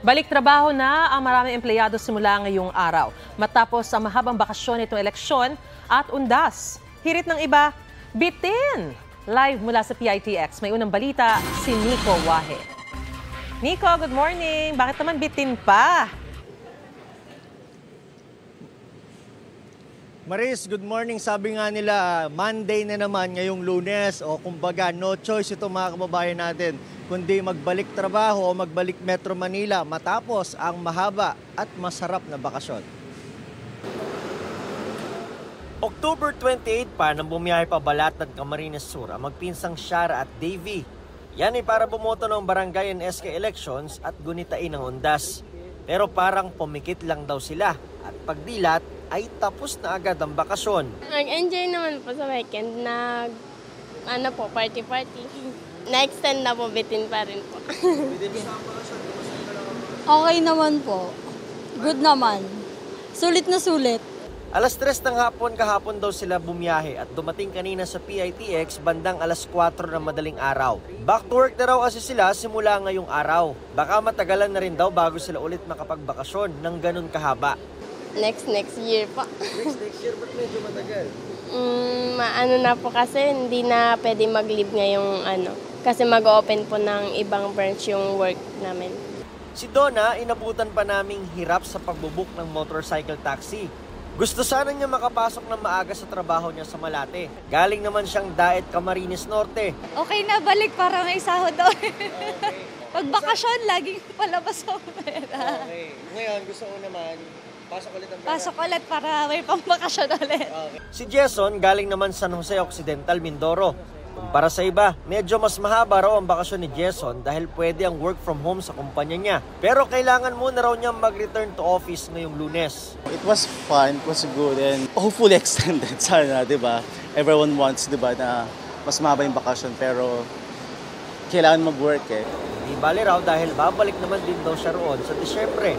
Balik trabaho na ang maraming empleyado simula ngayong araw. Matapos ang mahabang bakasyon nitong eleksyon at undas. Hirit ng iba, bitin! Live mula sa PITX, may unang balita si Nico Wahe. Nico, good morning! Bakit naman bitin pa? Maris, good morning. Sabi nga nila, Monday na naman ngayong Lunes o kumbaga no choice ito mga kababayan natin kundi magbalik trabaho o magbalik Metro Manila matapos ang mahaba at masarap na bakasyon. October 28 pa nang bumiyahe pa Balat at Camarines Sur ang magpinsang Shara at Davie. Yan ay para bumoto ng barangay and SK elections at gunitain ng undas. Pero parang pumikit lang daw sila at pagdilat ay tapos na agad ang bakasyon. Nag-enjoy naman po sa weekend. Party-party. Na-extend na po, bitin pa rin po. Okay naman po. Good naman. Sulit na sulit. Alas 3 ng hapon kahapon daw sila bumiyahe at dumating kanina sa PITX bandang alas 4 ng madaling araw. Back to work na raw kasi sila simula ngayong araw. Baka matagalan na rin daw bago sila ulit makapagbakasyon ng ganun kahaba. Next year po. Next year, ba't medyo matagal? Maano na po kasi, hindi na pwede mag-leave ngayong kasi mag-open po ng ibang branch yung work namin. Si Donna, inabutan pa naming hirap sa pagbubuk ng motorcycle taxi. Gusto sana niya makapasok ng maaga sa trabaho niya sa Malate. Galing naman siyang Daet, Camarines Norte. Okay na, balik para may sahod daw. Pag bakasyon, laging palabas ako pera. Okay. Ngayon, gusto ko naman pasok ulit ang pera. Pasok ulit para may pambakasyon ulit. Okay. Si Jason, galing naman San Jose Occidental, Mindoro. Para sa iba, medyo mas mahaba raw ang bakasyon ni Jason dahil pwede ang work from home sa kumpanya niya. Pero kailangan muna raw niyang mag-return to office ngayong Lunes. It was fun, it was good, and hopefully extended. Sana, di ba? Everyone wants, di ba, na mas mahaba yung bakasyon, pero kailangan mag-work eh. Di bali raw dahil babalik naman din daw siya roon sa Disyembre.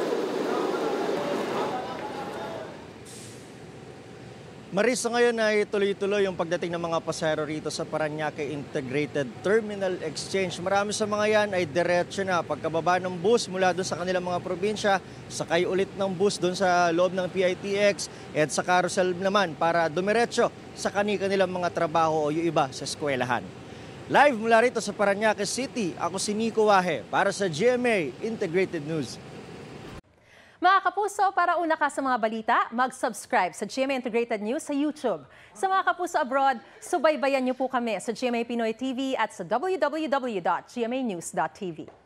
Maris, ngayon ay tuloy-tuloy yung pagdating ng mga pasahero rito sa Parañaque Integrated Terminal Exchange. Marami sa mga yan ay diretso na. Pagkababa ng bus mula doon sa kanilang mga probinsya, sakay ulit ng bus doon sa loob ng PITX at sa carousel naman para dumiretso sa kanilang mga trabaho o yung iba sa eskwelahan. Live mula rito sa Parañaque City, ako si Nico Wahe para sa GMA Integrated News. Mga kapuso, para una ka sa mga balita, mag-subscribe sa GMA Integrated News sa YouTube. Sa mga kapuso abroad, subaybayan niyo po kami sa GMA Pinoy TV at sa www.gmanews.tv.